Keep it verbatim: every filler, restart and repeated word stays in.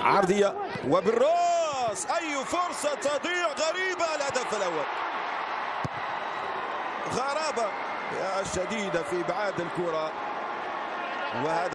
عرضية وبالراس، أي فرصة تضيع غريبة. الهدف الأول، غرابة يا شديدة في إبعاد الكرة. وهذا